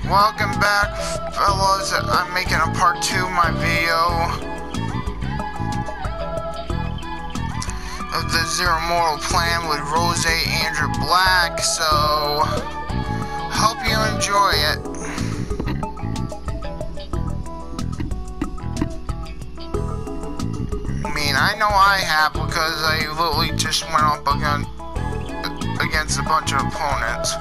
Welcome back, fellas. I'm making a part 2 of my video of the Zero Moral Plan with Rose, Andrew Black, so hope you enjoy it. I mean, I know I have, because I literally just went up against a bunch of opponents.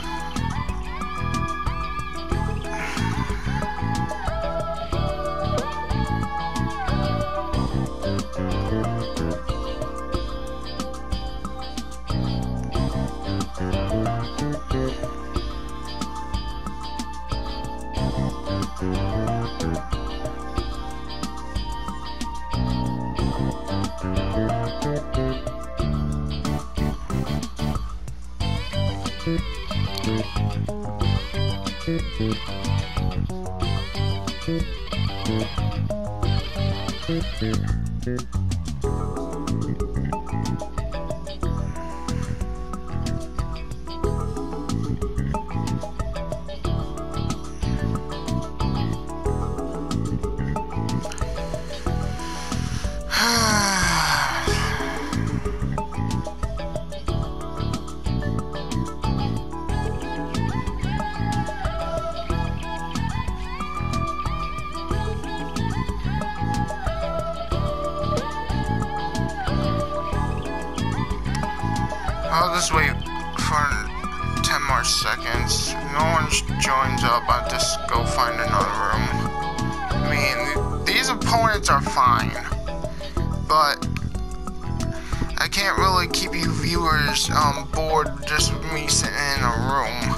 I'll just wait for 10 more seconds. If no one joins up, I'll just go find another room. I mean, these opponents are fine, but I can't really keep you viewers bored just with me sitting in a room.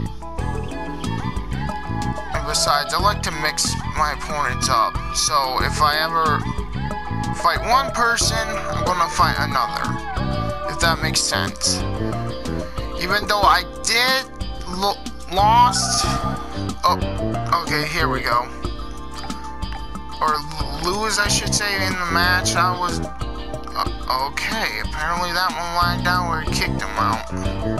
And besides, I like to mix my opponents up, so if I ever fight one person, I'm gonna fight another. If that makes sense. Even though I did lost. Oh, okay, here we go. Or lose, I should say, in the match. I was okay. Apparently that one lined down where he kicked him out.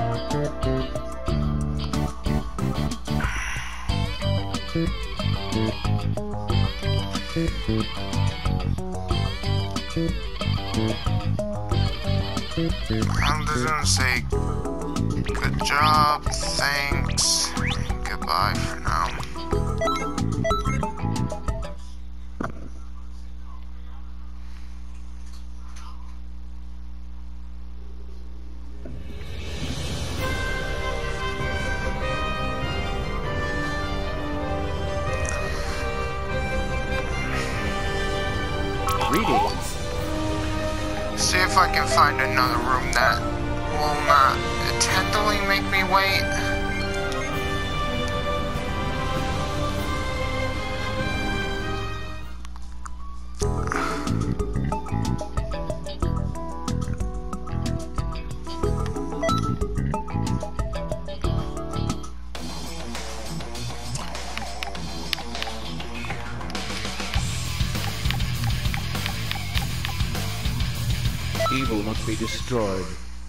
I'm just gonna say good job, thanks, and goodbye for now. Greetings. See if I can find another room that will not intentionally make me wait. Evil must be destroyed.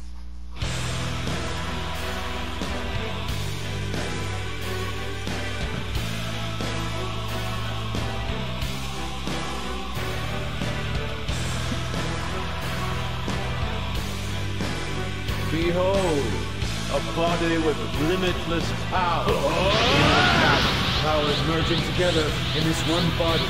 Behold, a body with limitless power. Powers merging together in this one body.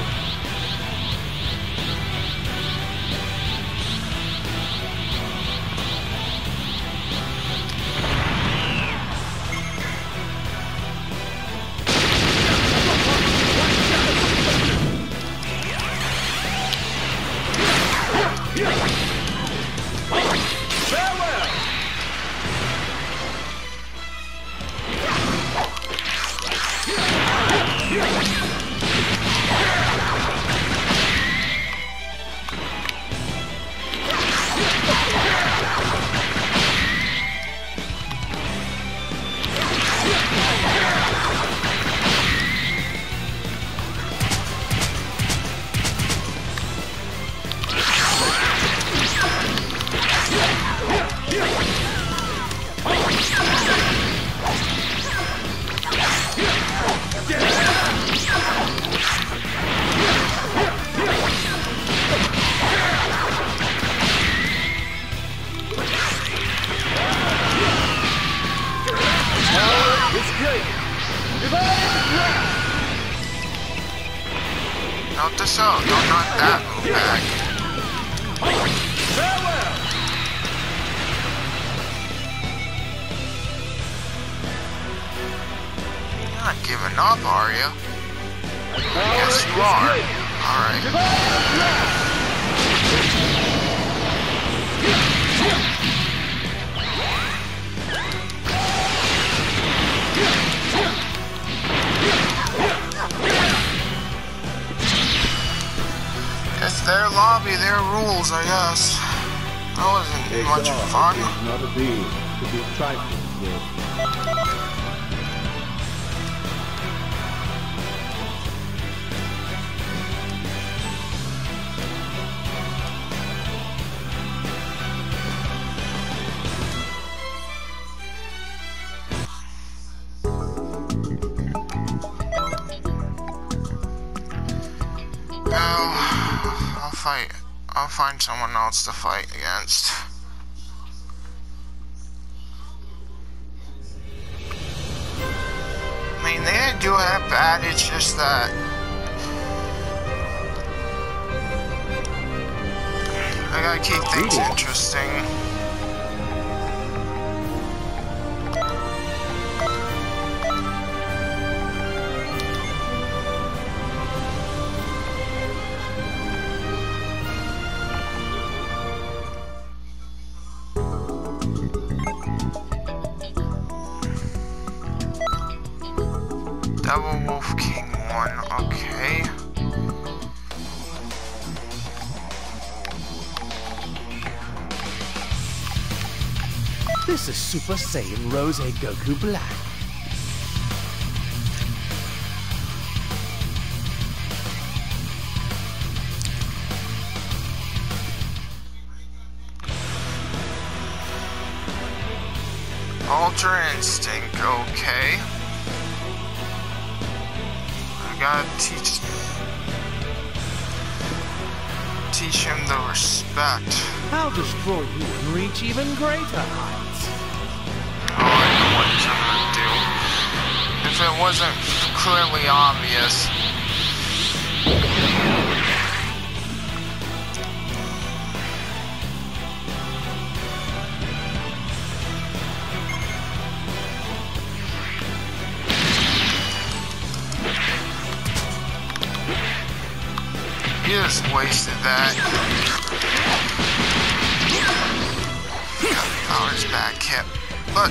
Note this out. No, not that move back. You're not giving up, are you? Yes, you are. Alright. It's their lobby, their rules, I guess. That wasn't much fun. It's not a being to be trifled with. I'll find someone else to fight against. I mean, they didn't do that bad, it's just that I gotta keep things interesting. Devil Wolf King 1, okay. This is Super Saiyan Rose Goku Black. Ultra Instinct, okay. Gotta teach him the respect. I'll destroy you and reach even greater heights. Oh, I know what I'm gonna do. If it wasn't clearly obvious. You just wasted that. Got powers back hit, but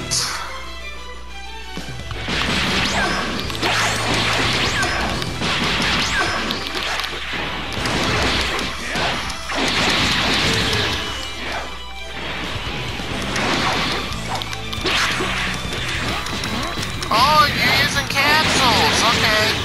oh, you're using cancels, okay.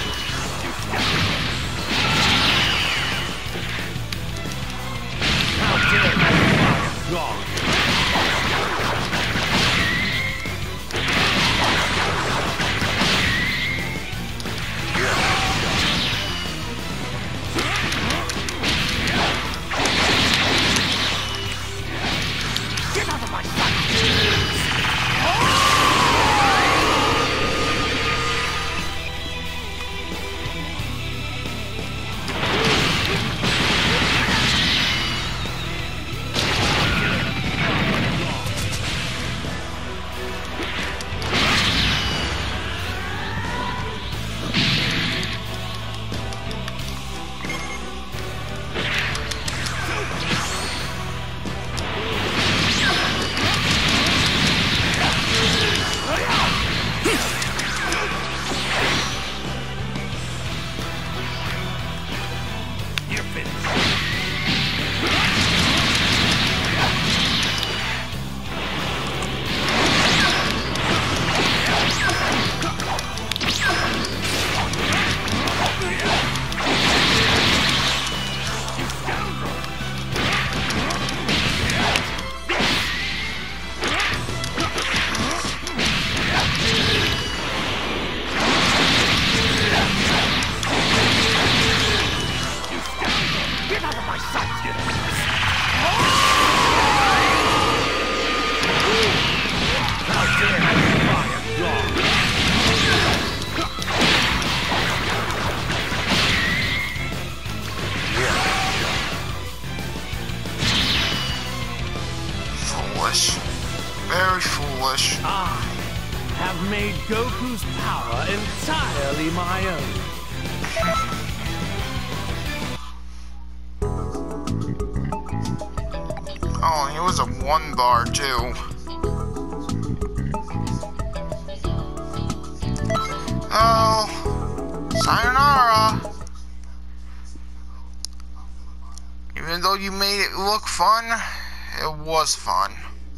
Very foolish. I have made Goku's power entirely my own. Oh, he was a 1 bar too. Oh, sayonara. Even though you made it look fun, it was fun.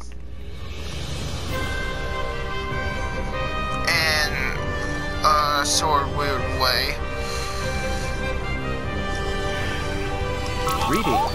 In a sort of weird way. Greetings.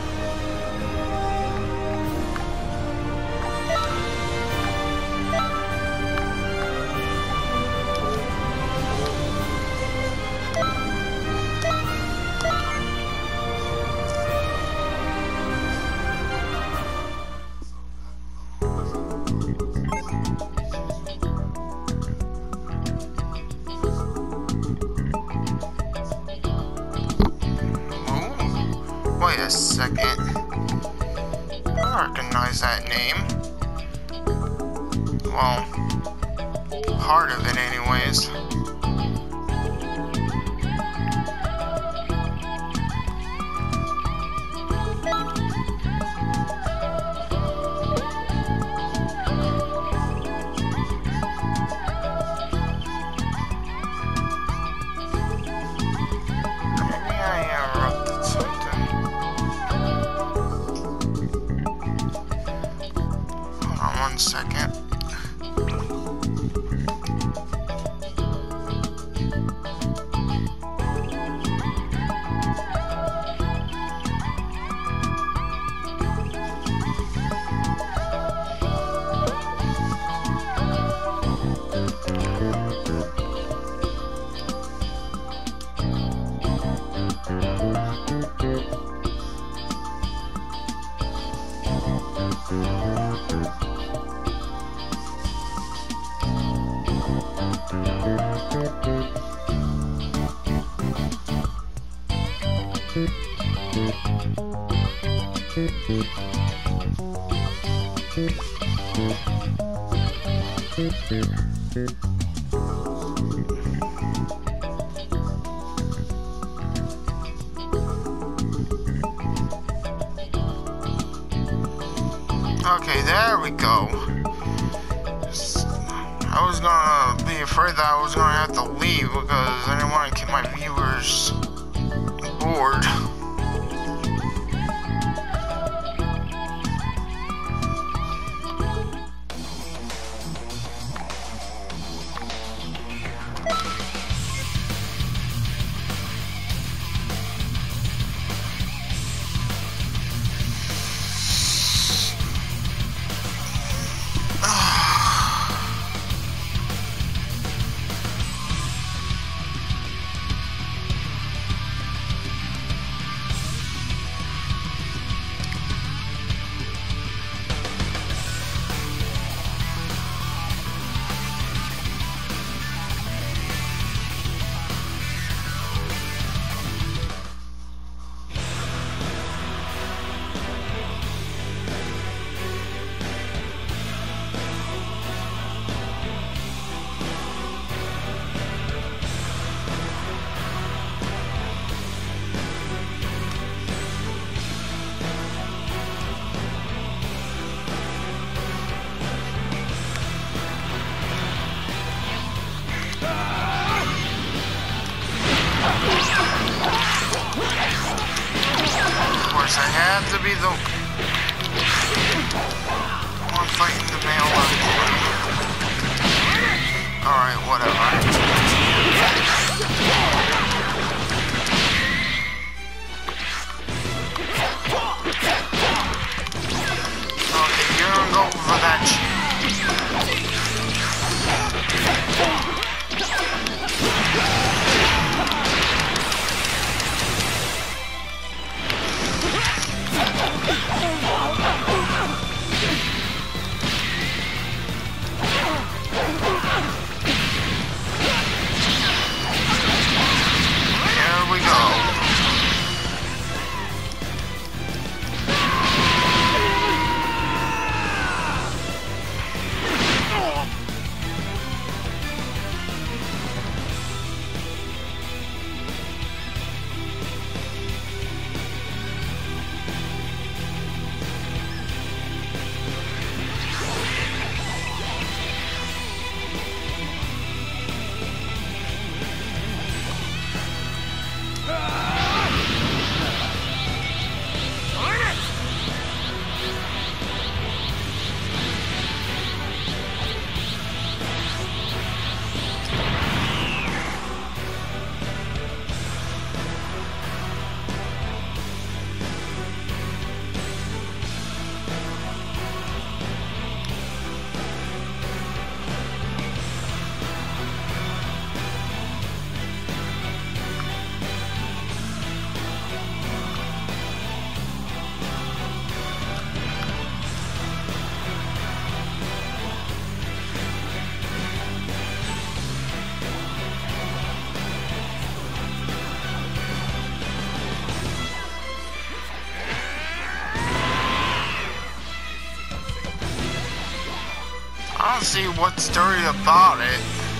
Wait a second. I recognize that name. Well, part of it anyways. Second. Okay, there we go. I was gonna be afraid that I was gonna have to leave because I didn't want to keep my viewers bored. I have to be the one fighting the male left. Alright, whatever. Okay, you're gonna go for that shit. I don't see what's dirty about it.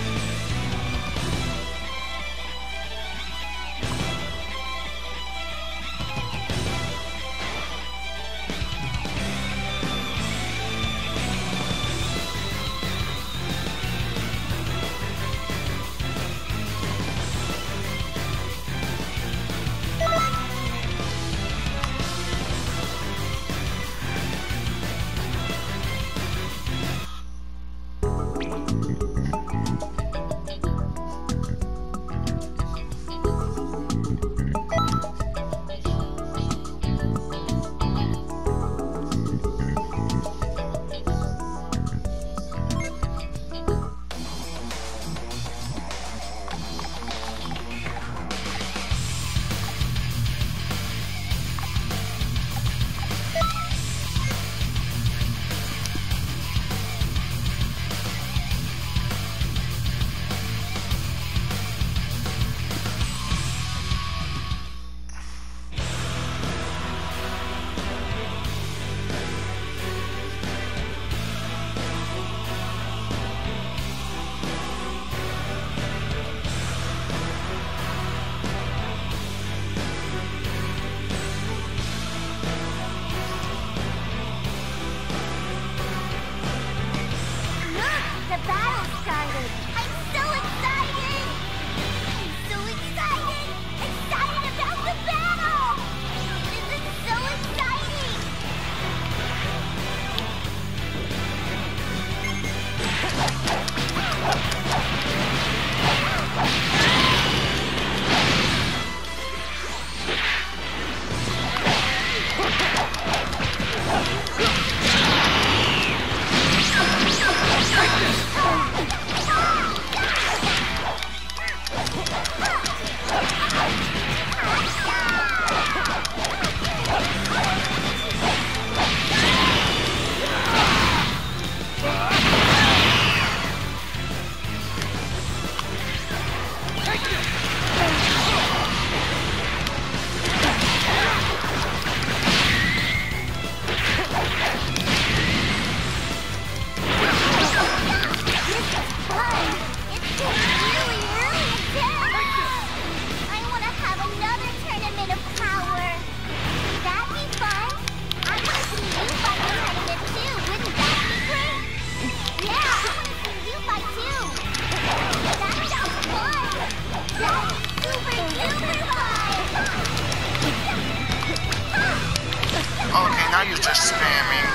Okay, now you're just spamming.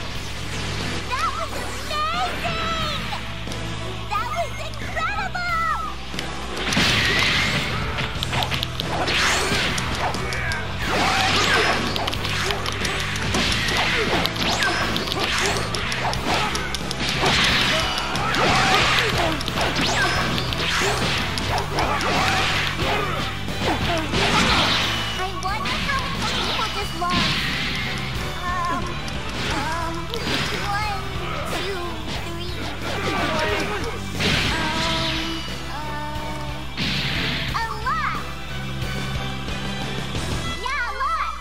That was amazing! That was incredible! I wonder how many people just lost. 1, 2, 3, 4. A lot. Yeah, a lot.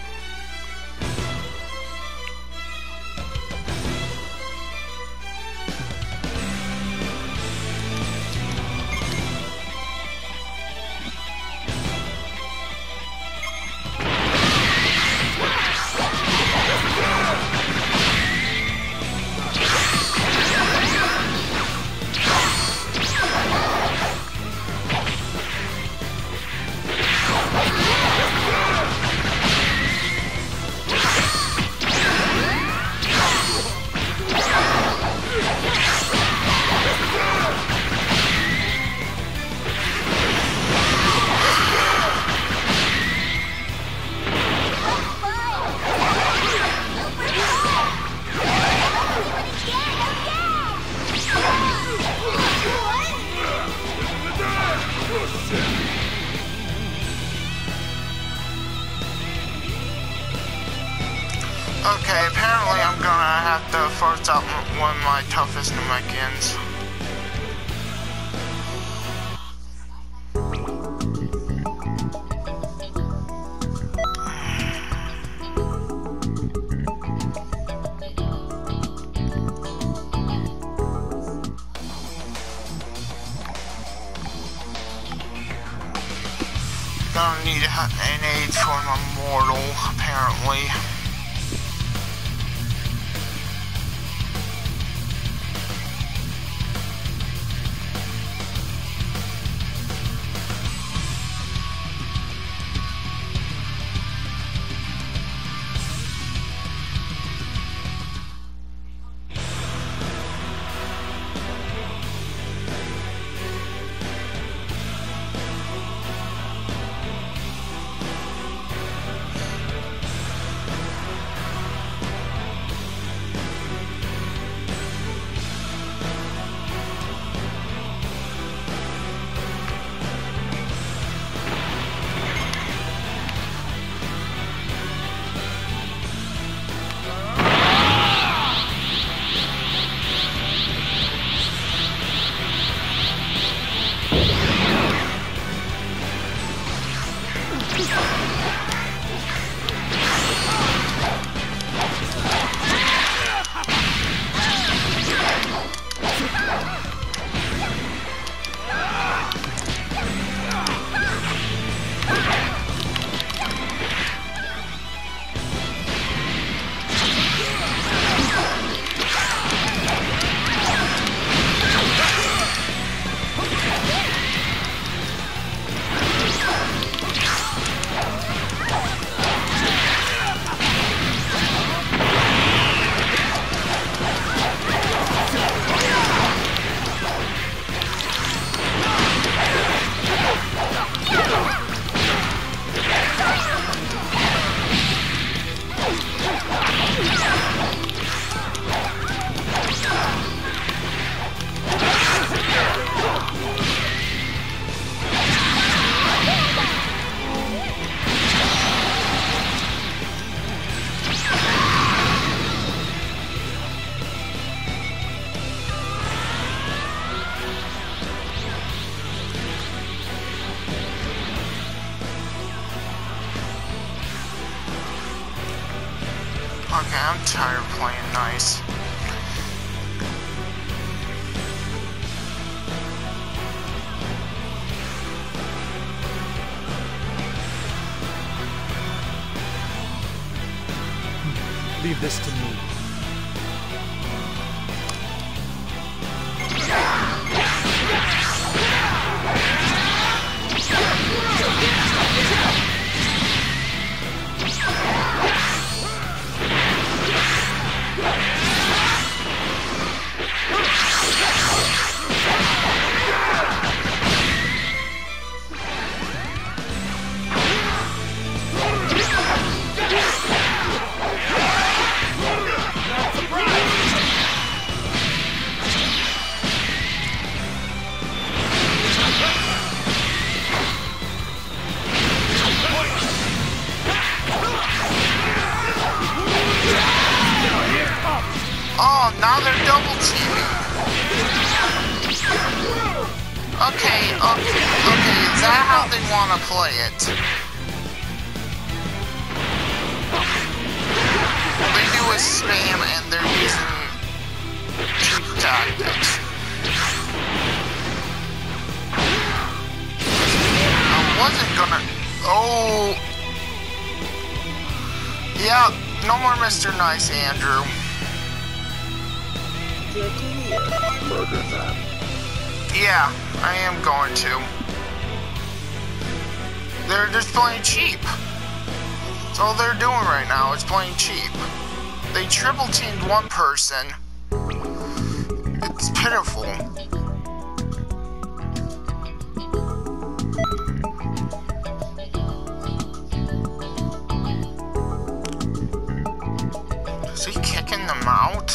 Okay, apparently I'm gonna have to force out one of my toughest Namekians. gonna need an aid from a mortal, apparently. Okay, I'm tired of playing nice. Leave this to me. Oh, now they're double teaming. Okay, is that how they want to play it? They do a spam and they're using cheap tactics. I wasn't gonna... Oh... Yeah, no more Mr. Nice, Andrew. Murder them. Yeah, I am going to. They're just playing cheap. That's all they're doing right now, is playing cheap. They triple teamed one person. It's pitiful. Is he kicking them out?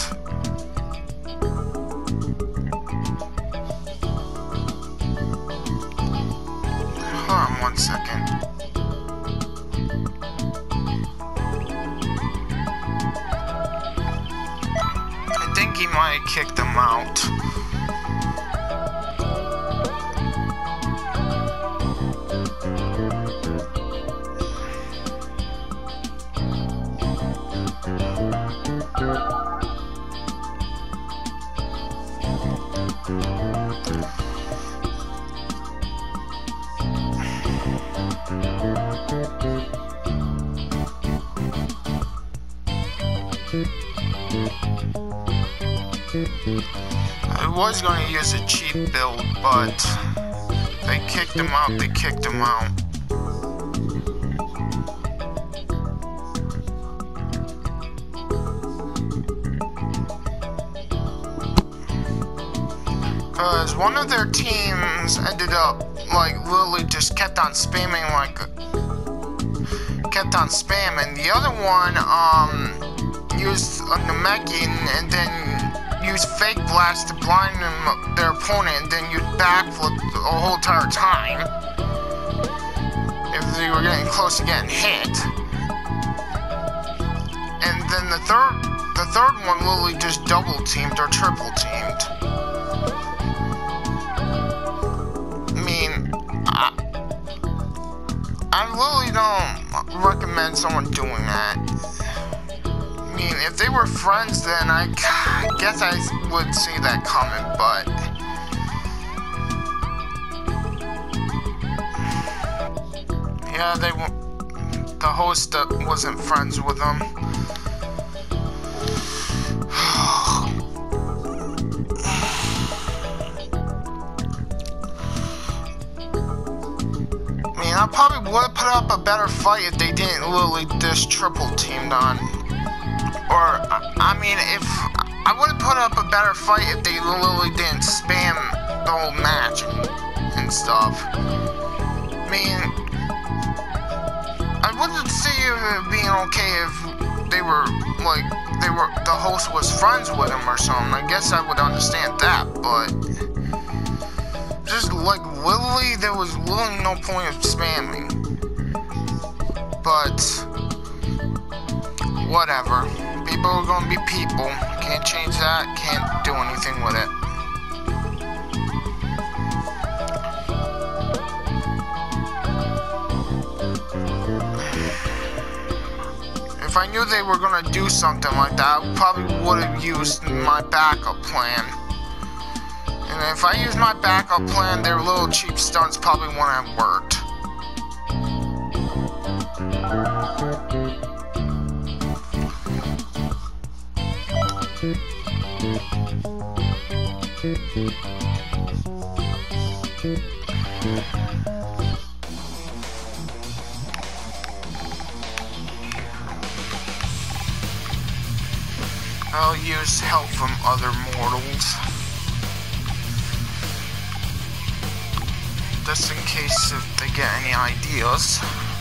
Hold on 1 second. I think he might have kicked them out. I was going to use a cheap build, but they kicked him out. They kicked him out. Because one of their teams ended up, like, literally just kept on spamming, The other one, used a Namekian and then used fake blast to blind their opponent and then used backflip the whole entire time. If they were getting close to getting hit. And then the third one literally just double teamed or triple teamed. I really don't recommend someone doing that. I mean, if they were friends, then I guess I would see that coming, but... yeah, the host wasn't friends with them. I probably would have put up a better fight if they didn't literally just triple teamed on. Or, I mean, if I would have put up a better fight if they literally didn't spam the whole match and stuff. I mean, I wouldn't see it being okay if they were, like, the host was friends with him or something. I guess I would understand that, but... just, like, literally, there was literally no point of spamming. But, whatever. People are gonna be people. Can't change that. Can't do anything with it. If I knew they were gonna do something like that, I probably would have used my backup plan. And if I use my backup plan, their little cheap stunts probably wouldn't have worked. I'll use help from other mortals. Just in case if they get any ideas.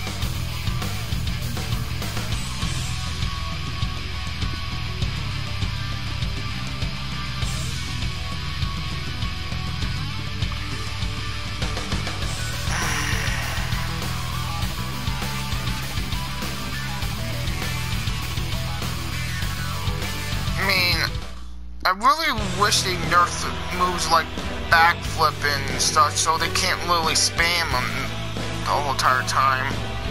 I mean, I really wish they nerfed moves like backflip and stuff so they can't literally spam them the whole entire time.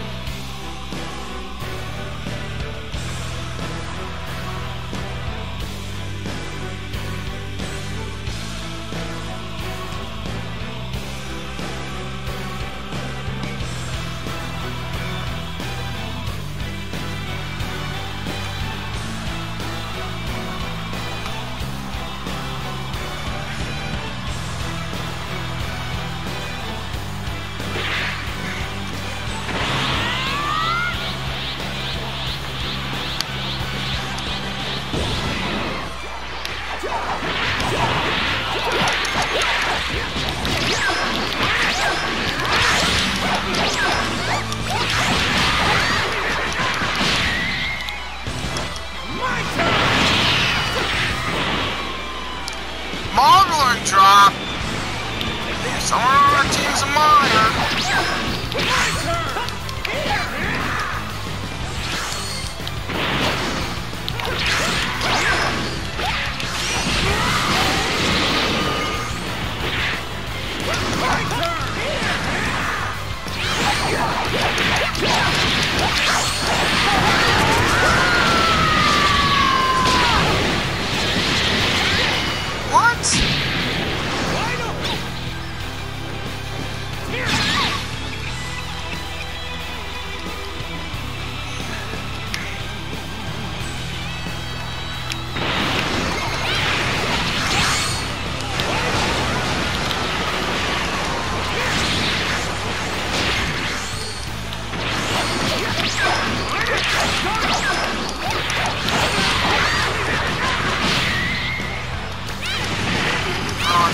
Modeler drop. Someone on our team's a modeler.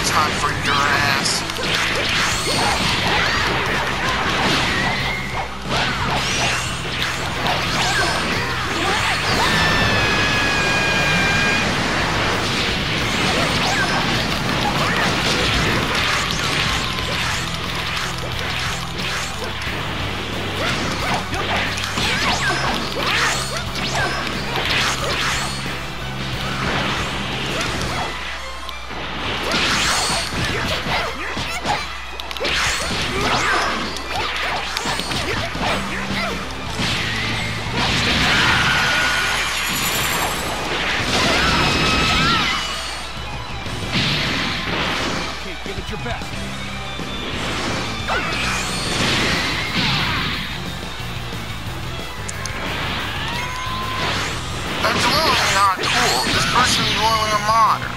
time for your ass. That's really not cool. This person is really a modder.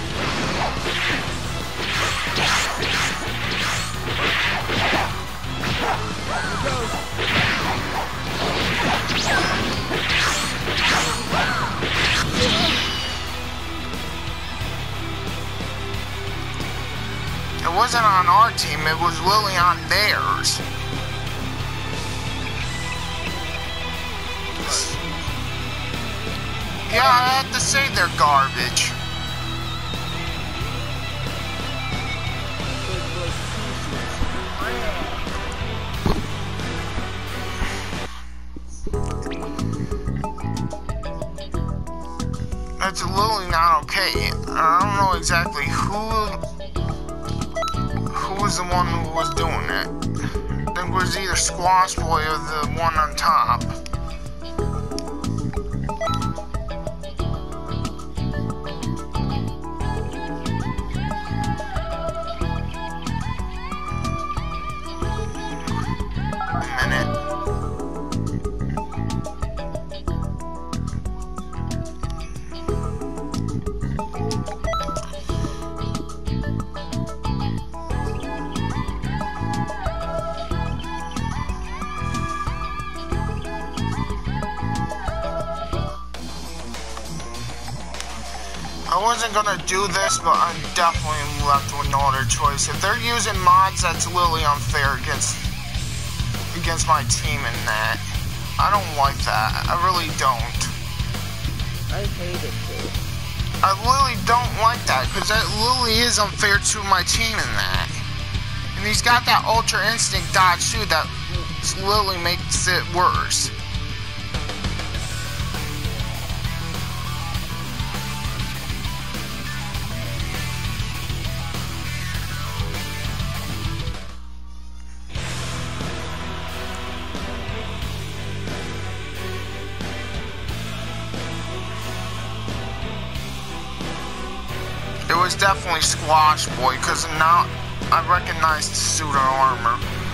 It wasn't on our team, it was Lily on theirs. Yeah, I have to say they're garbage. That's literally not okay. I don't know exactly who was the one who was doing it. I think it was either Squash Boy or the one on top. I wasn't gonna do this, but I'm definitely left with no other choice. If they're using mods, that's really unfair against my team in that. I don't like that. I really don't. I hate it too. I really don't like that, because that really is unfair to my team in that. And he's got that Ultra Instinct dodge too that literally makes it worse. It was definitely Squash Boy, because now I recognize the suit of armor.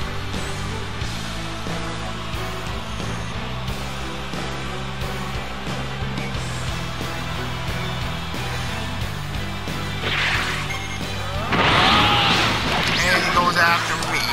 And he goes after me.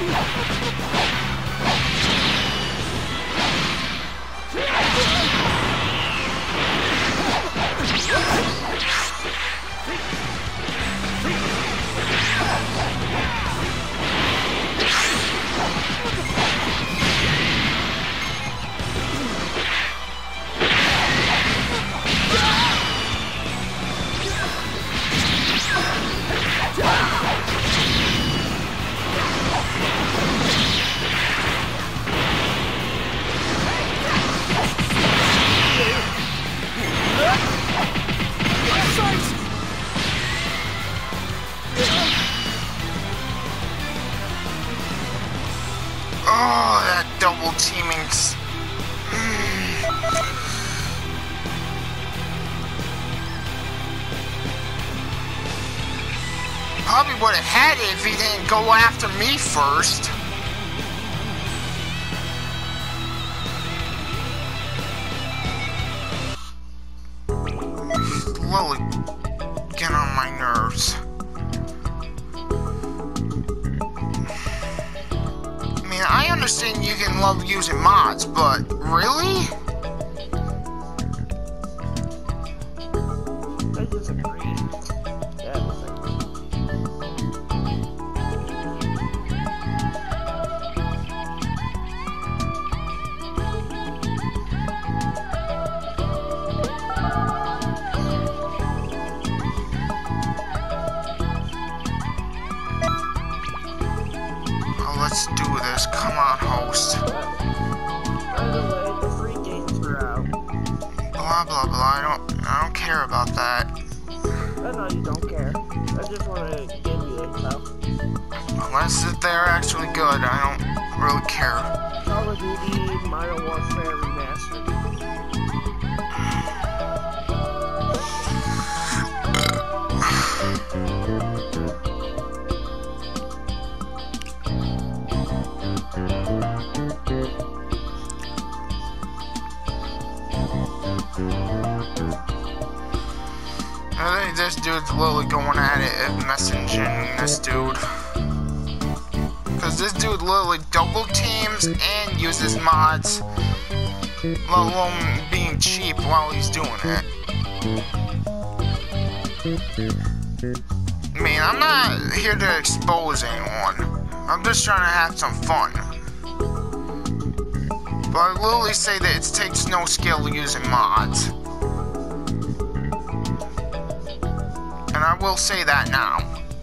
Oh, that double teaming's... Probably would have had it if he didn't go after me first. Lily, get on my nerves. I mean, I understand you can love using mods, but really? I disagree. Yeah, Let's do this. Come on, host. by the way, the free games are out. Blah blah blah. I don't care about that. I know you don't care. I just want to give you info. Unless if they're actually good, I don't really care. Call of Duty Modern Warfare Remastered. I think this dude's literally going at it and messaging this dude. Because this dude literally double teams and uses mods, let alone being cheap while he's doing it. I mean, I'm not here to expose anyone. I'm just trying to have some fun. But I literally say that it takes no skill using mods. And I will say that now.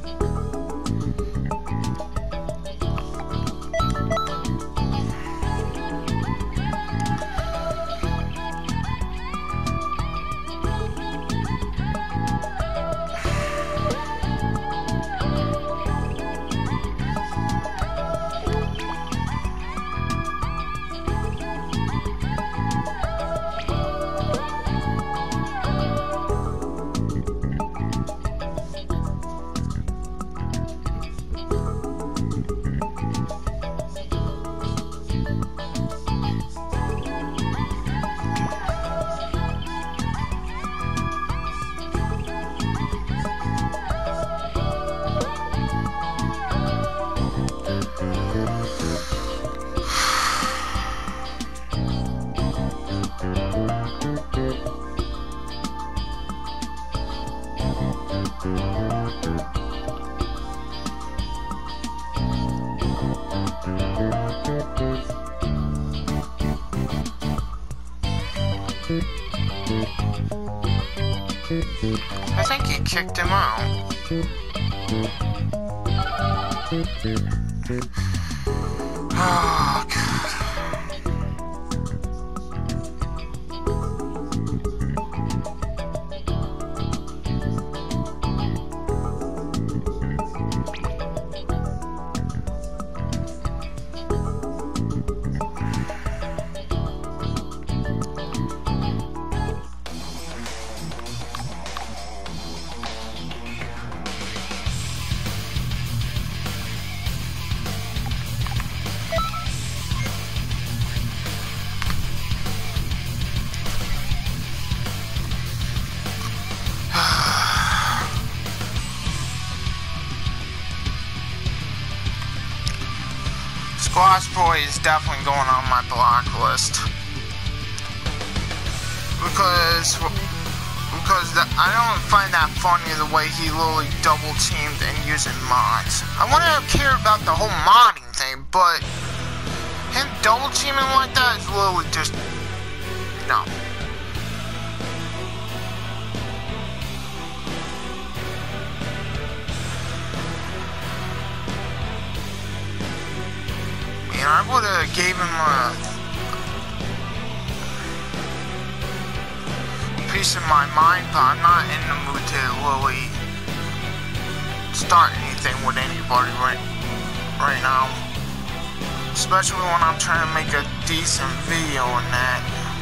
I think he kicked him out. Oh, God. Squash Boy is definitely going on my blacklist. Because I don't find that funny the way he literally double teamed and using mods. I wouldn't care about the whole modding thing, but him double teaming like that is literally just no. Man, I would have gave him a piece of my mind, but I'm not in the mood to really start anything with anybody right now. Especially when I'm trying to make a decent video on that.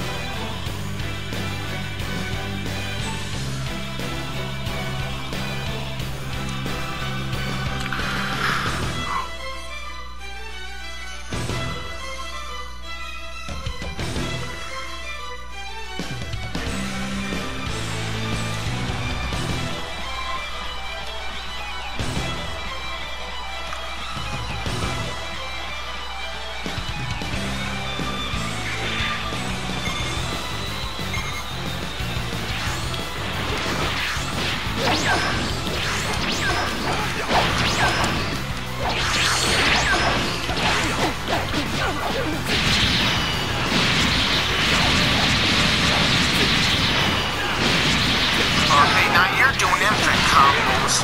Okay, now you're doing infinite combos.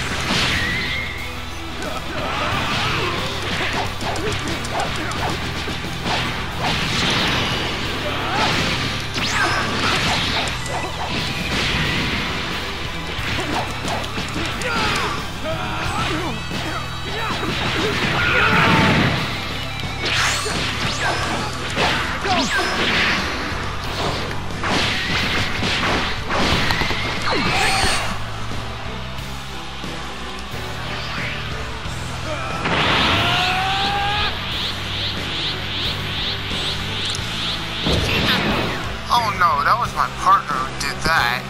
Oh no, that was my partner who did that.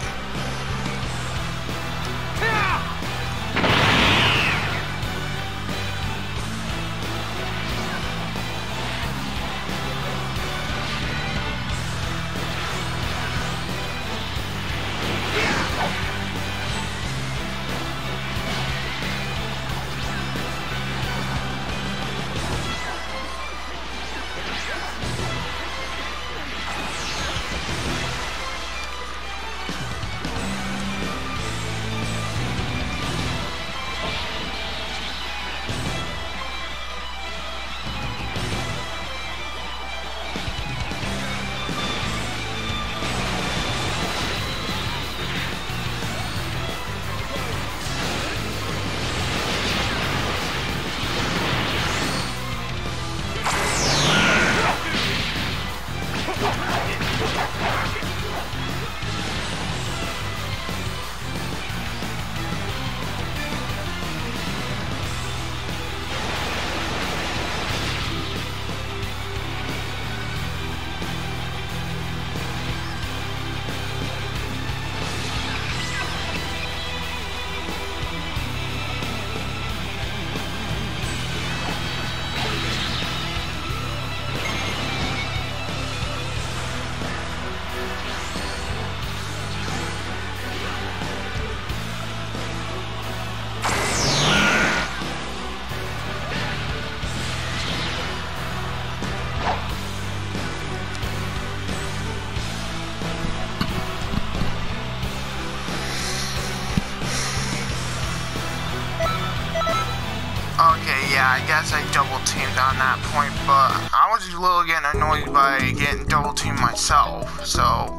Yeah, I guess I double teamed on that point, but I was a little getting annoyed by getting double teamed myself, so.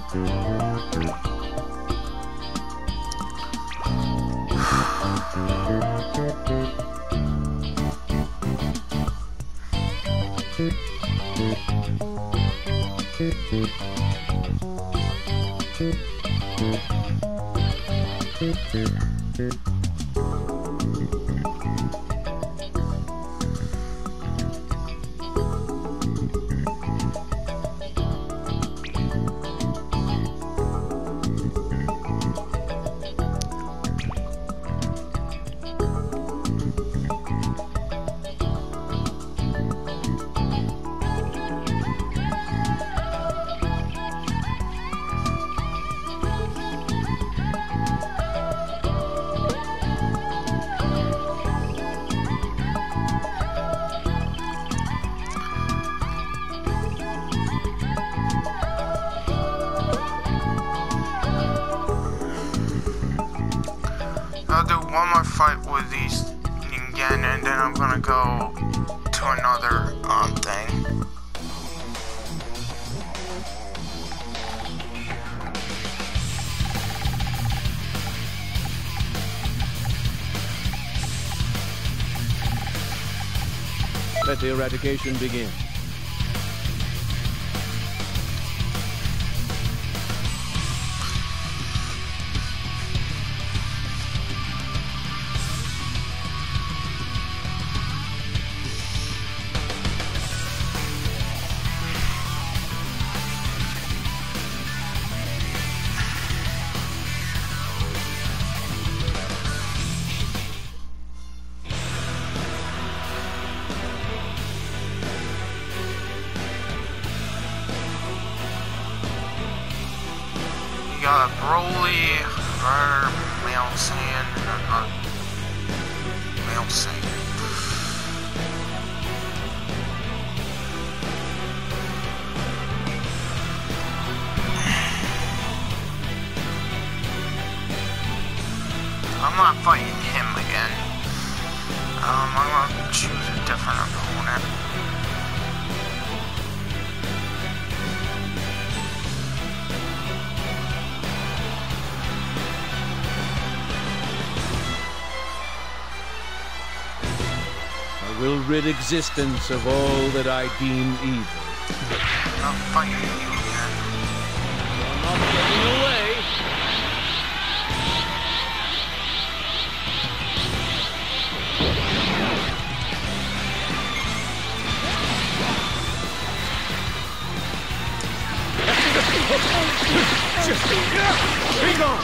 I'll do one more fight with these again, and then I'm gonna go to another thing. Let the eradication begin. You got a Broly, or Male Saiyan, Male Saiyan. I'm not fighting him again. I'm gonna choose a different opponent. I will rid existence of all that I deem evil. I'm fighting you again. You're not getting away. Be gone!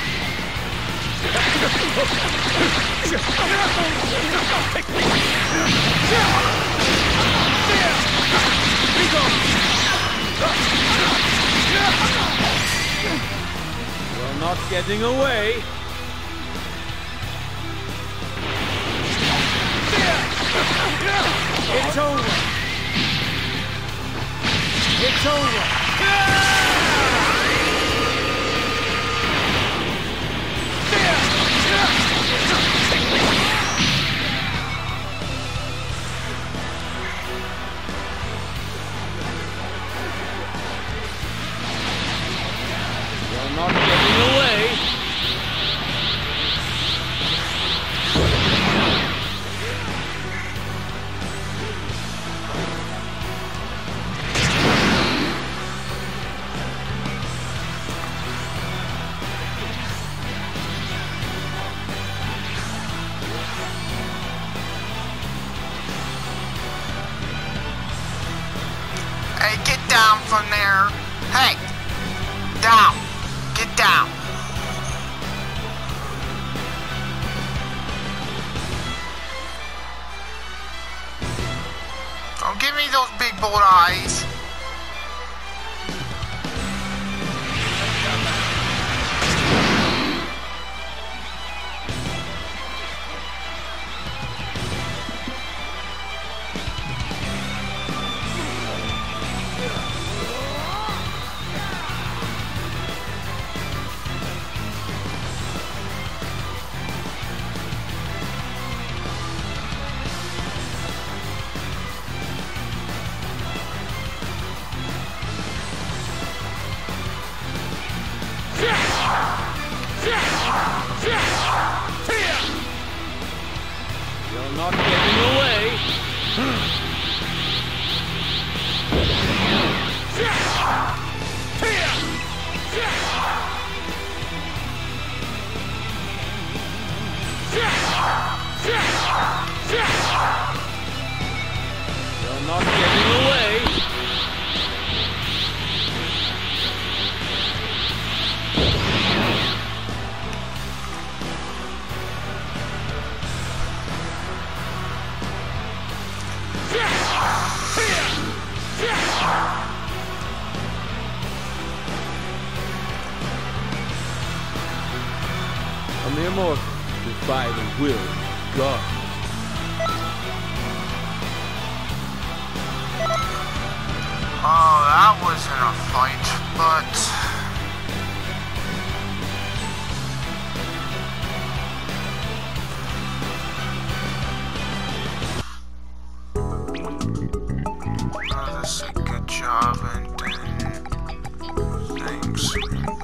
You're not getting away. It's over. It's over. You're not getting away. Hey, get down from there. Hey, down. Get down. Don't give me those big bold eyes. You're not getting away. You're not getting away. I'm the immortal, defy the will of God. Oh, that wasn't a fight, but... Oh, this is a good job, and then... Thanks.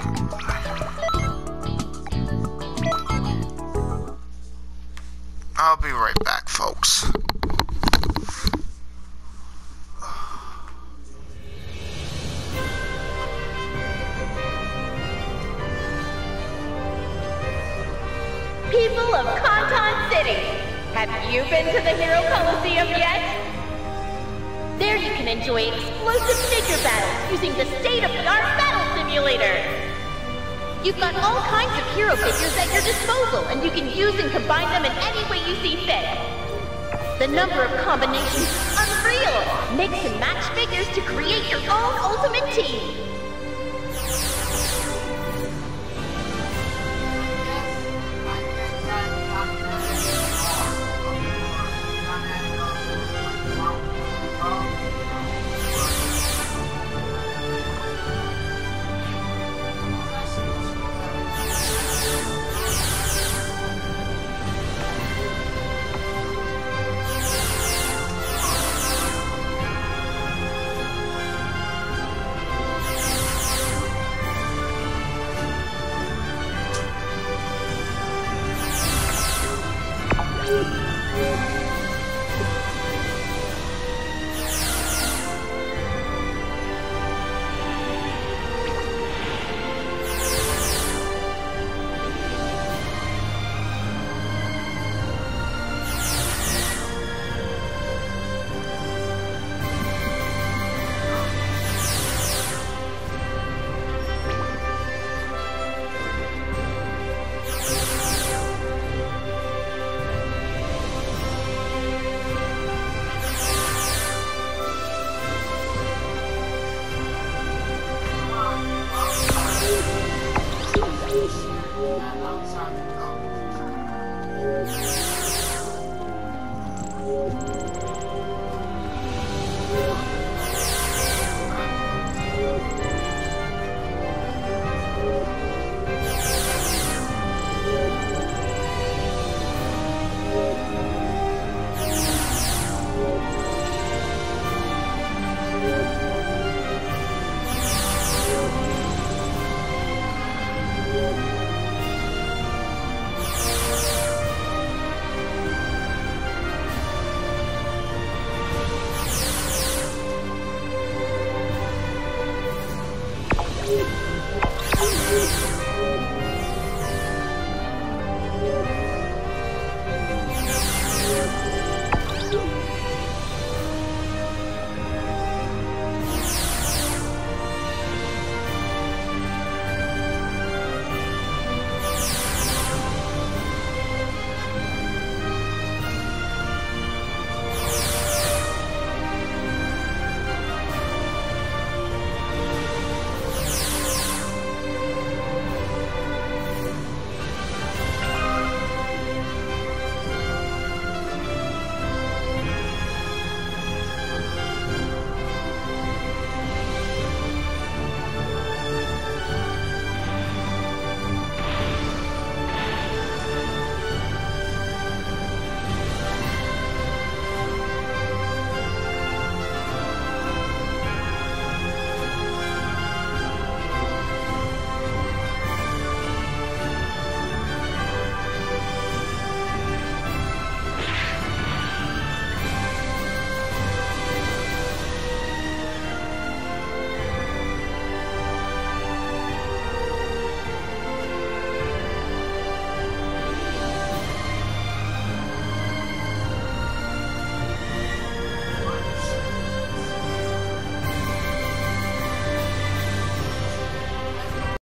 I'll be right back, folks. People of Canton City, have you been to the Hero Coliseum yet? There you can enjoy explosive figure battles using the state-of-the-art battle simulator. You've got all kinds of hero figures at your disposal, and you can use and combine them in any way you see fit. The number of combinations is unreal. Mix and match figures to create your own ultimate team.